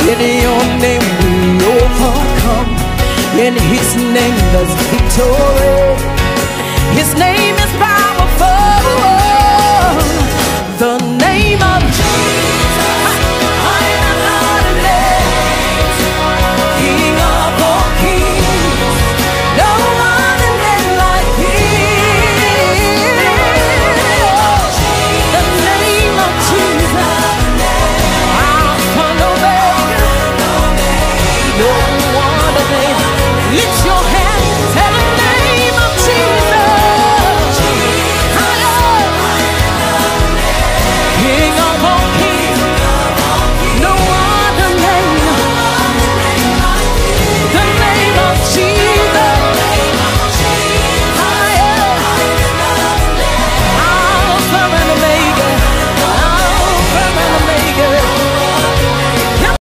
In your name we overcome. In his name there's victory. His name is power.